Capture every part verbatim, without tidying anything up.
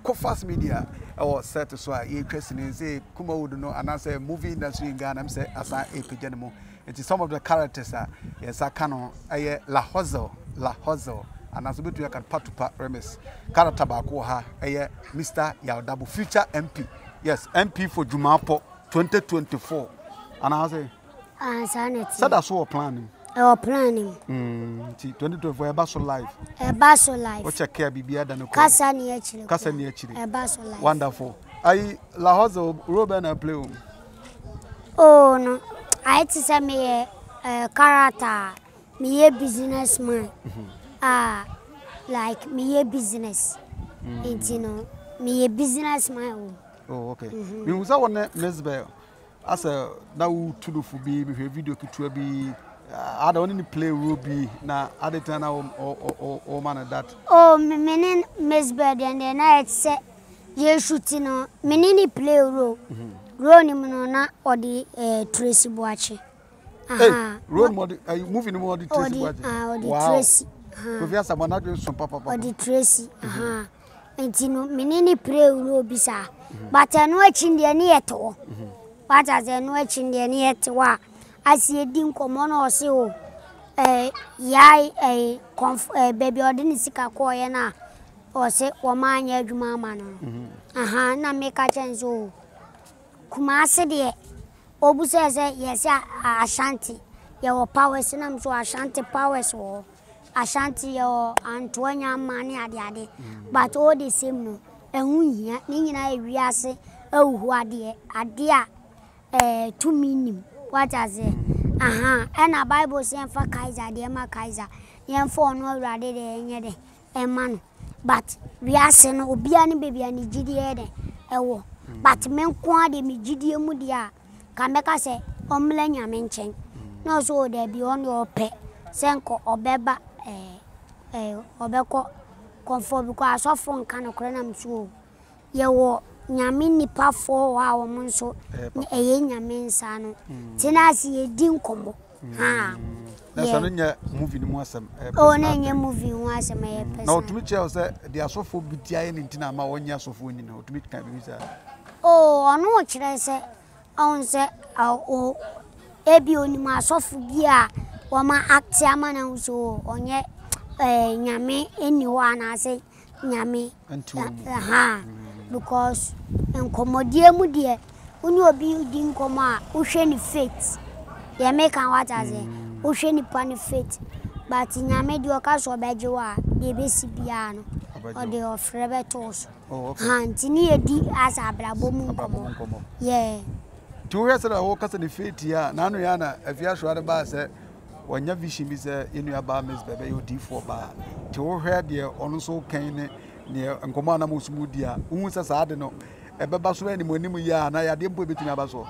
Kofas Media or set to so ye question say kuma would know and answer movie industry in Ghana say as a epigenemo. It is some of the characters are yes I can a la hustle la hustle and as bit you can part to part remes character bako ha a Mister YAW DABO future M P. Yes, M P for Jumapo twenty twenty-four. And I say ah sanity. So that's what planning. Our planning. Mm, twenty twenty-four a basso life. A basso life. What your care be better than a Casa near Chile. Casa near Chile. A basso life. Wonderful. I la hustle Ruben and play. Oh no. I had to say me a character, me a businessman. Ah, like me a business. It's you know, me a businessman. Oh, okay. Me was one Mzbel. As a now to do for be video to be. I don't only play Ruby now. Other than or or or man that. Oh, me me Mzbel and then I said, you shooting on me play role. Role ni na or the Tracey Boakye. Aha. Role model. Are you moving more the Tracey Boakye? Ah, or the Tracey. If you have someone not doing some papa. Or the Tracey. Aha. And you know, me play role bisa. But I know it's in the near to. But as I know it's in the near to. I see a dim common or so. Eh, yai a conf baby or didn't see a coyana or say, or man, ya mama. Aha, na make a chance. Oh, Kumasa dear. Obu says, yes, Ashanti. Your powers and I'm so Ashanti powers or Ashanti or Antonia money at the addy. But all the same, no. And we here, Nina, we are say, oh, who are dear, a dear, eh, two meaning. What I say? Aha, and a Bible saying for Kaiser, dear ma Kaiser, young for no rather than a man. But we are saying, Obiani baby and G D A, oh, but men quadi me G D A Mudia, Kameka say, Omlenia mention. No, so there be on your pet, Senko or Beba, eh, or Beko, conform because I saw from Canocranum so. Ye Nyamini pa four hour monso a yamin sano. Tenasi a dim combo. Ha. That's a movie more some. Oh, no, movie was a mere person. No, to meet you, they are so full bitian in Tinama one year so winning to meet Camisa. Oh, I know what should I say? I say, oh, Ebi on my soft gear, or my actiaman so on yet, eh, Yame, anyone I say, Yame, and two. Ha. Because in Comodia Mudia, when you are building Coma, ocean faith, you make a what as a ocean pani faith. But in your mediocres or Bajua, the basic piano or the of Rebetos. Oh, and near D as a brabo. Yeah. Two years ago, I woke up in the faith here. Nanoyana, if you are sure about it, when your vision is in your bar, Miss Baby, you D four bar. To her, dear, also cane. Near and Commander Musmudia, who was a no a babasu any money ya, and I didn't put it in a basso.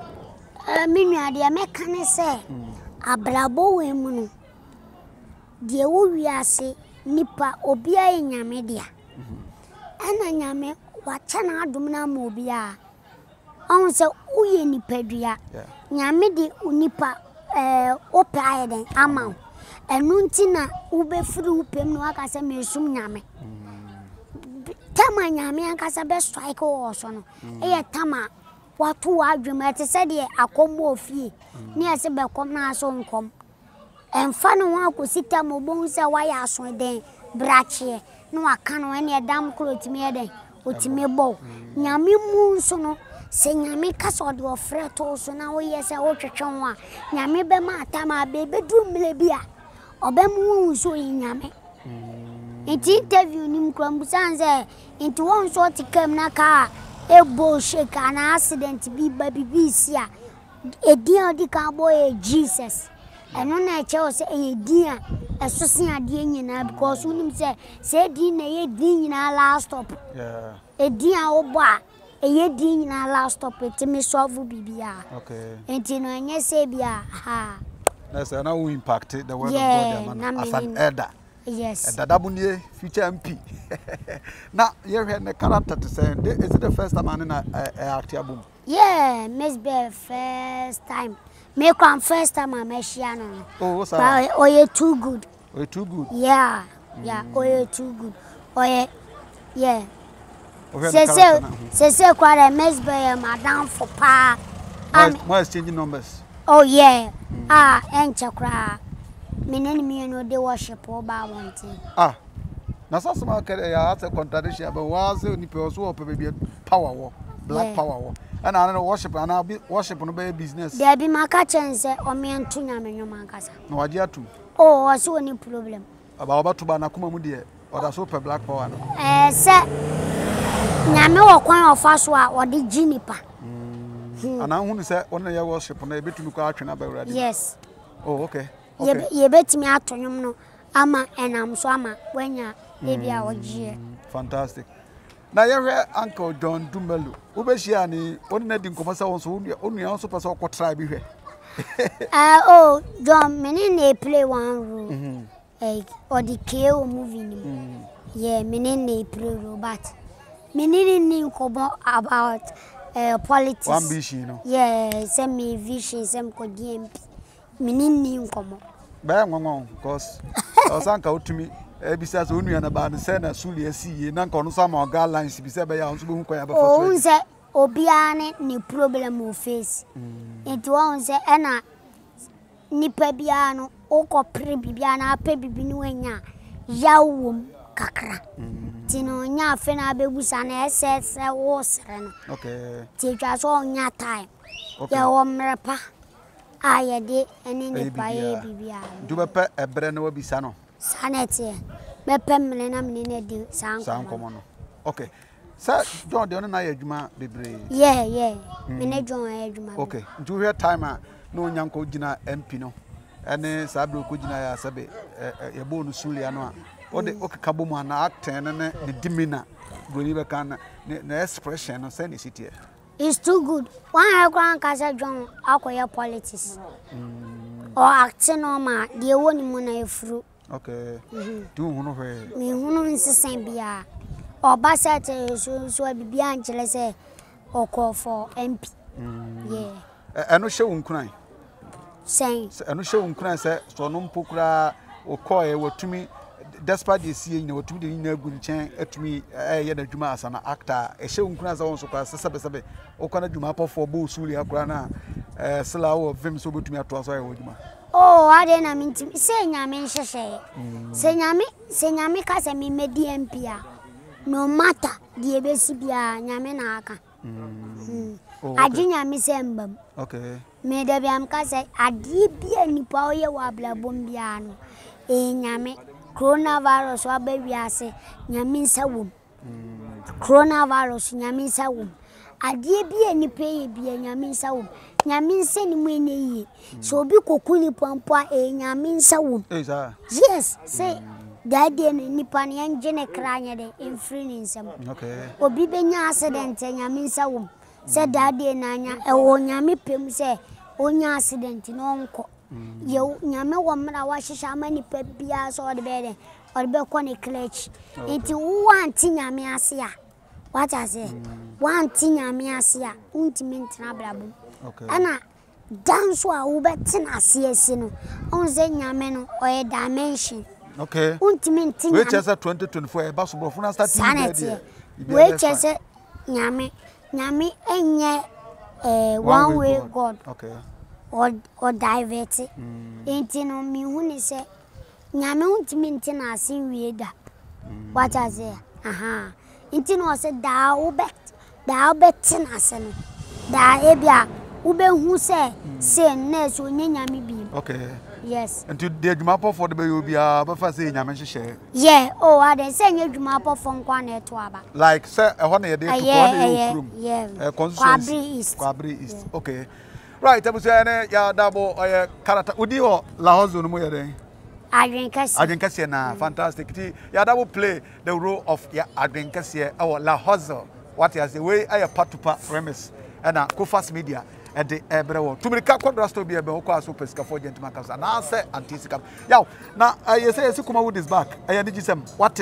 I mean, the American say a brabo women. Dear, we are say Nipa Obia in your media. And I yame what chana domina mobia. On say, Uye Nipedia, Yamidi Unipa, eh, Opa, then Amount, and Nuntina Ube Fru Pemwaka say me sum yame. Tama nyame ankasa be strike o so no e tama watu adwuma te se de akombo ofie ne ase be kom na so nkom emfa no wa akosita mo bon se wa ya so den brache no aka no ene dam klotimi e den otimi bo nyame mu nso no se nyame kasa de ofre to so na wo yese wo twetwen wa nyame be ma atama be be du mle bia obemu nso nyame. It interview nim kwambusanze into one sort of came na car a bullshit an accident be baby bisia a dear the cowboy Jesus and on I chose a dear a sosia dear because when him say say dinner a din last stop a dear oba a ye din last stop it me solve bibia okay and you know yes bia ha that's now impacted the word of God as an elder. Yes. And Dabunie future M P. Now you heard the character to say, is it the first time in a Agyapong? Yeah, Mzbel first time. Me come first time I'm Messiano. Oh, what's that? Oh, you too good. Oh, too good. Yeah, yeah. Oh, you too good. Oh, yeah, yeah. Say say say say quite a Mzbel madam for pa. More exchanging numbers. Oh yeah. Mm. Ah, and chakra. Me name no they worship over one thing. Ah. Na so some carry ya a contradiction but was ni pe so baby power war, black yeah. power war. And I know worship and I be worship no be business. There be my catching say o me ntu nyame nyoma nkasa. No waje atu. Oh, what's any problem? About about to ba na kuma mu de or da so pe black power no. Eh say nyame wo kwan ofa so a wo de jinipa. And I want to say, on your worship, on a bit to go out and about. Yes. Oh, okay. You bet me out on you, Ama and I'm Swama when you're maybe our year. Fantastic. Now, your uncle John Dumbelu, Ubeshiani, ordinary commercial, only also pass our tribe here. Oh, John, many they play one role, or the K O movie. Yeah, many they play robot. Many knew about. Uh, politics. One vision, you know. Yeah, send me vision, send me D M P. Meaning new come. Bang on, cause I was uncle to me. Besides, only an about the sender, Sulia see, and uncle some more guidelines. Besides, by our school, oh, say, Obiane, new problem will face. It won't say, Anna Nipebiano, Oko Prebiana, Pebinuena, Yawum, Kakra. Tino nya fena be busana ss was okay teachers all nya time ya wo mrepa aye de eni ni pa ye bibia du be pe ebre na wabisa no sanete be pe mle na mne na di san komo no okay sir John de na ya adwuma bebre yeah yeah me na John ya adwuma okay du here time a no nyanko gina M P no ene sabro ko gina ya sabe ye bo no sulia no a ode okakabo mu na ten ne ne dimina goni be kan na expression no say ni city it's too good one I grand kasa John akoya politics or acting no ma de woni mu na efuru okay do hunu hwe me hunu nsesen bia oba set so so bibia anchele say okọ for M P yeah eno hye wonkunan say eno hye wonkunan say so no mpokura okọ e watumi despite the C in what we na gu nchen atumi eh ya adwuma asana actor e hye nkuna za won so kwa sebe sebe okwana adwuma apofo bo usuli akura na eh sela wo vim so betumi ato aso ya adwuma oh ade na mintim se nyame nhehye se nyame se nyame ka se me medi M P a no matter die besi bia nyame na aka mm agi nyame se mbam okay me da biam ka se adi bia nipa oye wa blabom bia no e nyame coronavirus wa baby ase nyaminsa wom coronavirus nyaminsa wom adie bia ni peye bia nyaminsa wom nyaminsa ni mu eneyi so obi kokuni pampa e nyaminsa wom yes say dadie ni nipa ni engine kranya de infrini nsem okay obi benya accident nyaminsa wom say dadie nanya e wo nyame pem say onya accident no nko you nyame wo mra wa hihya mani pa bia so de be de or be ko ne clutch enti wo anti nyame ase a what I say wo anti nyame ase a untimi ntra blabo okay ana dance wa wo betina ase ase no on ze nyame no o dimension okay untimi nti nyame we chese twenty twenty-four e ba so bofuna start there we chese nyame nyame enye eh one way god okay or or divert enti no mi huni se nyame untimi nti na asin wieda what I say aha enti no se da obet da obet na se no da ebia ube hu se se na so nyame bi okay yes enti de adwuma pofo de be obia be fa se nyame hyehyɛ yeah oh ade se nya adwuma pofo nkwa na eto aba like say e ho na ye de to ko na ye okrum yeah kwabri east kwabri east okay right abusu ene ya dabo oye karata udi ho la hozo no mo ye den Adwenkesie Adwenkesie na fantastic ti ya dabo play the role of ya Adwenkesie our la hozo what you say we aye patupa premise na Kofas Media e de ebre wo tumirika kwadra sto bi ebe ho kwa so pesika for gentleman kasa na say antisika yaw na aye say esi kuma wood is back aye ni gisem what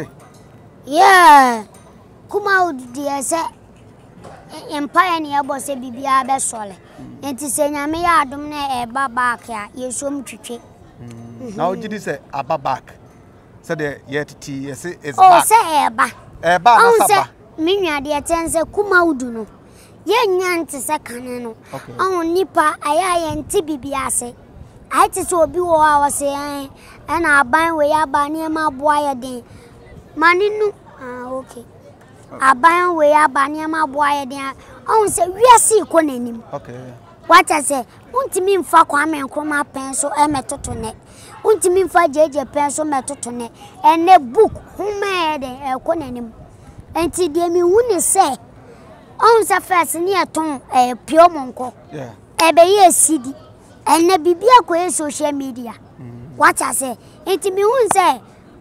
yeah kuma wood dey say empire ni abo se bibia be sole enti se nyame ya adom na e ba back ya yesom twetwe now did say aba back say the yet tea is is oh say e ba e ba na saba me nua de tense kuma udu no ye nyante se kane no on nipa aya ye nti bibia ase ai ti so obi wo a wose an na aban we ya ba ne ma boa ye den maninu ah okay aban we ya ba ne ma boa ye den on se wiase ko nanim okay what I say untimi mfa kwa me nkroma pen so e metoto ne untimi mfa jeje pen so metoto ne ene book huma de e ko nanim enti de mi huni se on sa first ni aton e pio monko yeah e be ye sidi ene bibia ko e social media what I say enti mi hun se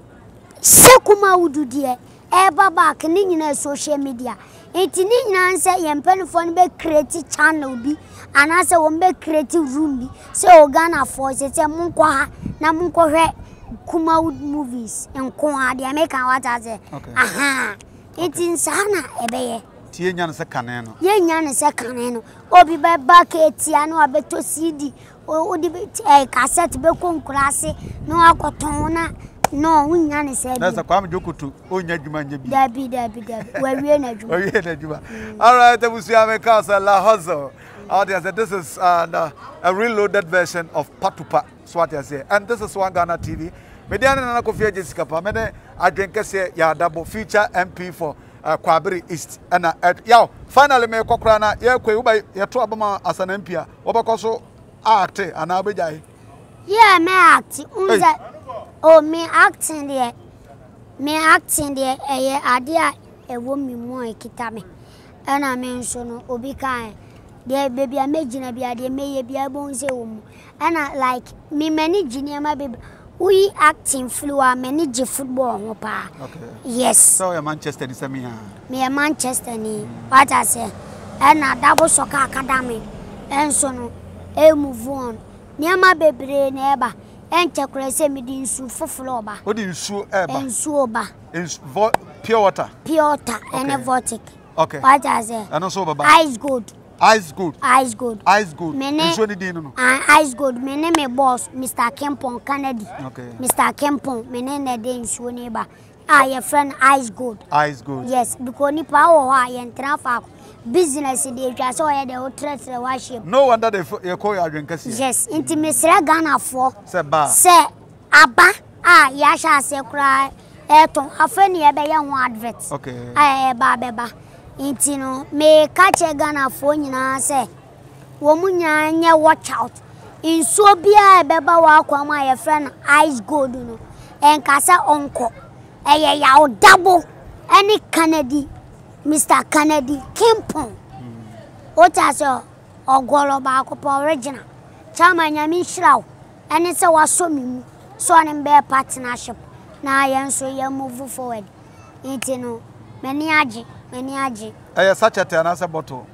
sekuma ududie e baba ke ni nyina social media enti ni nyina nse ye mpanifo no be create channel bi anase wo be create room bi se Ghana for se se munkwa ha na munkwa hwe kuma movies enko ade American what I say aha enti nsana ebeye tie nya no se kane no ye nya no se kane no obi be ba ka etia no abeto C D o di eh cassette be konkurase no akoton na no unya ne se bi na sa kwa mjokutu onya djuma nya bi dabi dabi dabi we wie na djuma we wie na djuma all right abusu ameka sa la hustle out there this is uh, the, a reloaded version of Patupa so what I say and this is One Ghana T V mediana na Kofi Jessica pa me de Adwenkesie YAW DABO future M P for uh, Kwabere East and uh, yaw finally me kokra na ye kwe uba ye to abama asana M P a obakoso act ana abejai yeah me act unza oh me acting there me acting there eh ade a ewo mi mu ekita me ana me nso no obi kan de baby a megina bia de meye bia bon se wo mu ana like me many junior baby we acting fluwa manage football ho pa okay yes so you Manchester ni sami ha me Manchester ni what I say ana double soccer academy enso no e move on niama bebre na eba enche kurese me di nsu foforo oba o di nsu eba nsu oba pure water pure water and vortic okay what I say and also baba ice good ice good ice good ice good nsu ni din no ice good me name me boss Mister Kempon Kennedy okay Mister Kempon me name na dey nsu ni ba ah your friend ice good ice good yes because ni pa wo ha ye ntra fa business dey twa so ye dey o tretre wa ship no wonder they you call Adwenkesie yes inti mesra Ghana for se ba se aba ah ya sha se kura eton afani ye be ye ho advert okay ah ba be ba inti no me kache Ghana for nyina se wo munya nye watch out inso bia be ba wa kwama ye friend ice gold no enkasa onko eye YAW DABO any Kennedy Mister Kennedy Kempon ota so ogolo ba ko original chama nyami shiraw ene se waso mi mu so ne be partnership na yen so ye move forward enti no mani age mani age eh sachet na se bottle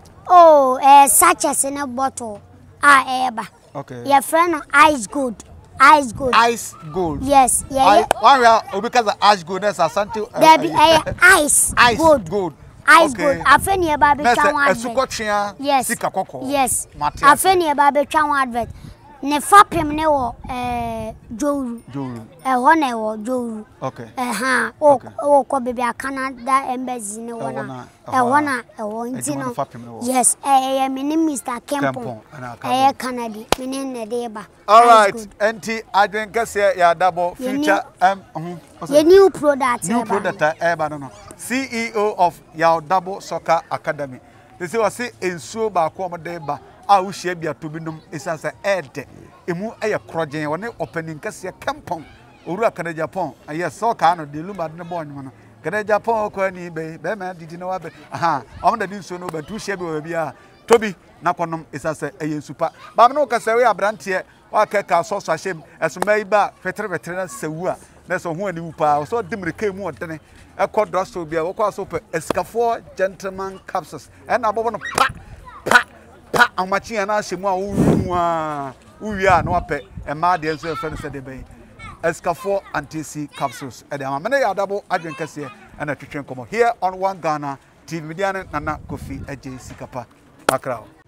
oh eh sachet in a bottle ah eba okay your friend ice good ice gold ice gold yes yeah one real because of ice gold that's asante there be ice ice gold gold ice gold afeni e ba be twa one advert yes sika kokko yes afeni e ba be twa one advert ne fapem ne wo eh jouru jouru eh ho na wo jouru okay eh ha o o ko bebe Canada embassy ne wo na eh ho na eh wo ntino yes eh eh mini Mister Kempon eh Canada mini ne de ba all right anti Adwenkesie YAW DABO future um the new product new product eh ba no C E O of YAW DABO Soccer Academy they say was say ensuo ba ko mo de ba a wo hia bia to binum isansa ede emu eye krogen woni opening kase Kempon oru aka na Agyapong aye soccer no de lumba ne bo nyum no kana Agyapong ko ani be be ma didi no wa be aha o mo da nsuo no ba tu hia bi wa bia tobi na konom isansa eye supa ba me no kase we abrante wa ka ka so so ahyem esomai ba fetre fetre na sewu a na so ho ani wupa so dimrika mu odene e ko drosso bia wo kwa so pe escafo gentleman capsules e na bobo no pa pa pa amachi na ahyemu a wo a uwi a na wape e ma de enso e friend said de ben escafo anti-C capsules e de ama me YAW DABO Adwenkesie e na twetwen komo here on One Ghana T V mediane nana Kofi Ejesi Kapa Accra.